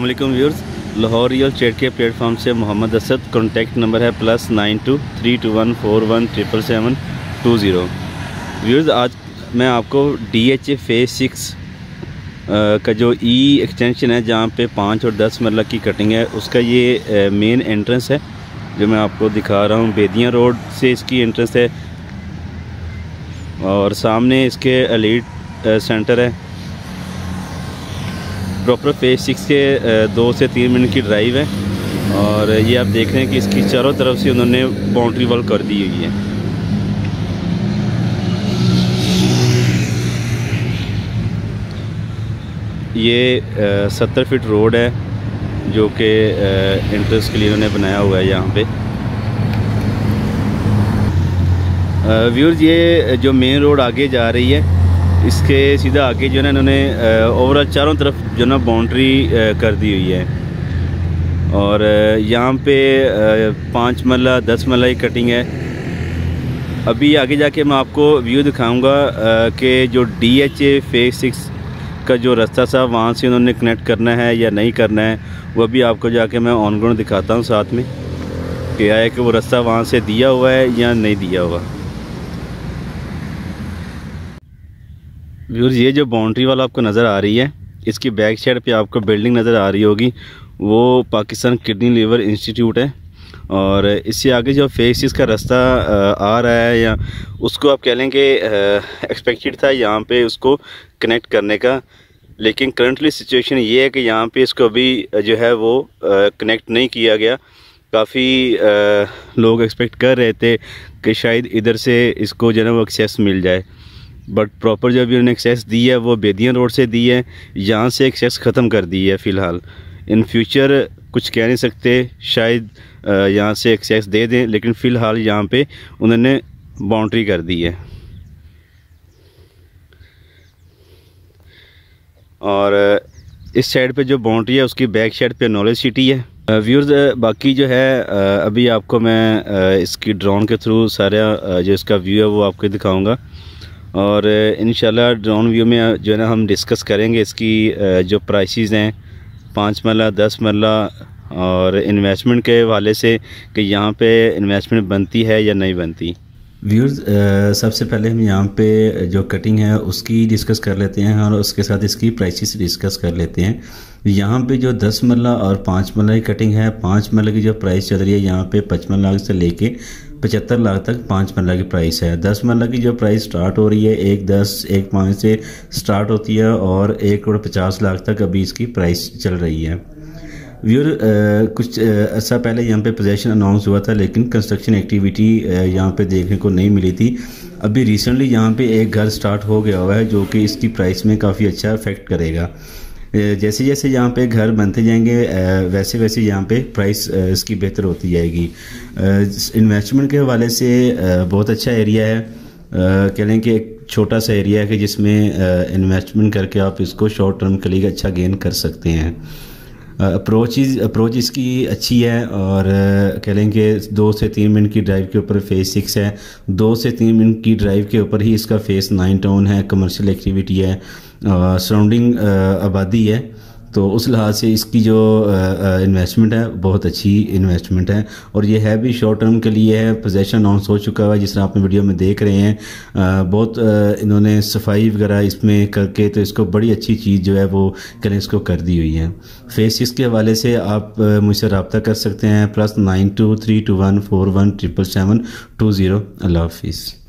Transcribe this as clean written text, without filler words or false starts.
अस्सलाम वालेकुम viewers, Lahore real estate के प्लेटफॉर्म से मोहम्मद असद। कॉन्टैक्ट नंबर है +923214177720। व्यूअर्स, आज मैं आपको DHA फेज़ 6 का जो एक्सटेंशन है, जहाँ पे 5 और 10 मरला की कटिंग है, उसका ये मेन एंट्रेंस है जो मैं आपको दिखा रहा हूँ। बेदियाँ रोड से इसकी एंट्रेंस है और सामने इसके एलीट सेंटर है। प्रॉपर फेज़ 6 के 2 से 3 मिनट की ड्राइव है और ये आप देख रहे हैं कि इसकी चारों तरफ से उन्होंने बाउंड्री वॉल कर दी हुई है। ये 70 फीट रोड है जो कि एंट्रेंस के लिए उन्होंने बनाया हुआ है यहाँ पे। व्यूअर्स, ये जो मेन रोड आगे जा रही है, इसके सीधा आगे जो है ना इन्होंने ओवरऑल चारों तरफ जो ना बाउंड्री कर दी हुई है और यहाँ पे 5 मरला 10 मरला की कटिंग है। अभी आगे जाके मैं आपको व्यू दिखाऊंगा कि जो DHA फेज़ 6 का जो रास्ता था वहाँ से उन्होंने कनेक्ट करना है या नहीं करना है, वो भी आपको जाके मैं ऑन ग्राउंड दिखाता हूँ साथ में कि आया कि वो रास्ता वहाँ से दिया हुआ है या नहीं दिया हुआ। व्यूअर्स, ये जो बाउंड्री वाला आपको नज़र आ रही है, इसकी बैक साइड पे आपको बिल्डिंग नज़र आ रही होगी, वो पाकिस्तान किडनी लीवर इंस्टीट्यूट है। और इससे आगे जो फेज़ 6 का रास्ता आ रहा है, या उसको आप कह लें कि एक्सपेक्टेड था यहाँ पे उसको कनेक्ट करने का, लेकिन करंटली सिचुएशन ये है कि यहाँ पे इसको अभी जो है वो कनेक्ट नहीं किया गया। काफ़ी लोग एक्सपेक्ट कर रहे थे कि शायद इधर से इसको जो है वो एक्सेस मिल जाए, बट प्रॉपर जो अभी उन्होंने एक्सेस दी है वो बेदियाँ रोड से दी है। यहाँ से एक्सेस ख़त्म कर दी है फ़िलहाल। इन फ्यूचर कुछ कह नहीं सकते, शायद यहाँ से एक्सेस दे दें, लेकिन फ़िलहाल यहाँ पे उन्होंने बाउंड्री कर दी है। और इस साइड पे जो बाउंड्री है उसकी बैक साइड पे नॉलेज सिटी है। व्यूअर्स, बाकी जो है अभी आपको मैं इसकी ड्रोन के थ्रू सारा जो इसका व्यू है वो आपको दिखाऊँगा और इंशाल्लाह ड्रोन व्यू में जो है ना हम डिस्कस करेंगे इसकी जो प्राइसेस हैं 5 मरला 10 मरला और इन्वेस्टमेंट के हवाले से कि यहाँ पे इन्वेस्टमेंट बनती है या नहीं बनती। व्यूअर्स, सबसे पहले हम यहाँ पे जो कटिंग है उसकी डिस्कस कर लेते हैं और उसके साथ इसकी प्राइसेस डिस्कस कर लेते हैं। यहाँ पे जो 10 मरला और 5 मरला की कटिंग है, 5 मरला की जो प्राइस चल रही है यहाँ पे 55 लाख से लेके 75 लाख तक 5 मरला की प्राइस है। 10 मरला की जो प्राइस स्टार्ट हो रही है 1.10 1.5 से स्टार्ट होती है और 1.50 लाख तक अभी इसकी प्राइस चल रही है। व्यूअर, कुछ अर्सा पहले यहाँ पे पोजेशन अनाउंस हुआ था, लेकिन कंस्ट्रक्शन एक्टिविटी यहाँ पे देखने को नहीं मिली थी। अभी रिसेंटली यहाँ पे एक घर स्टार्ट हो गया हुआ है जो कि इसकी प्राइस में काफ़ी अच्छा इफेक्ट करेगा। जैसे जैसे यहाँ पे घर बनते जाएंगे वैसे वैसे यहाँ पे प्राइस इसकी बेहतर होती जाएगी। इन्वेस्टमेंट के हवाले से बहुत अच्छा एरिया है। कह लें कि एक छोटा सा एरिया है कि जिसमें इन्वेस्टमेंट करके आप इसको शॉर्ट टर्म के लिए अच्छा गेन कर सकते हैं। अप्रोच इसकी अच्छी है और कह लें कि 2 से 3 मिनट की ड्राइव के ऊपर फेज़ 6 है। 2 से 3 मिनट की ड्राइव के ऊपर ही इसका फेज़ 9 टाउन है, कमर्शियल एक्टिविटी है, सराउंडिंग आबादी है। तो उस लिहाज से इसकी जो इन्वेस्टमेंट है बहुत अच्छी इन्वेस्टमेंट है और ये है भी शॉर्ट टर्म के लिए है। पोजेशन अनाउंस हो चुका है जिस तरह आपने वीडियो में देख रहे हैं। बहुत इन्होंने सफाई वगैरह इसमें करके तो इसको बड़ी अच्छी चीज़ जो है वो करें इसको कर दी हुई है। फेज़ 6 के हवाले से आप मुझसे रब्ता कर सकते हैं +923214177720। अल्लाह हाफिज़।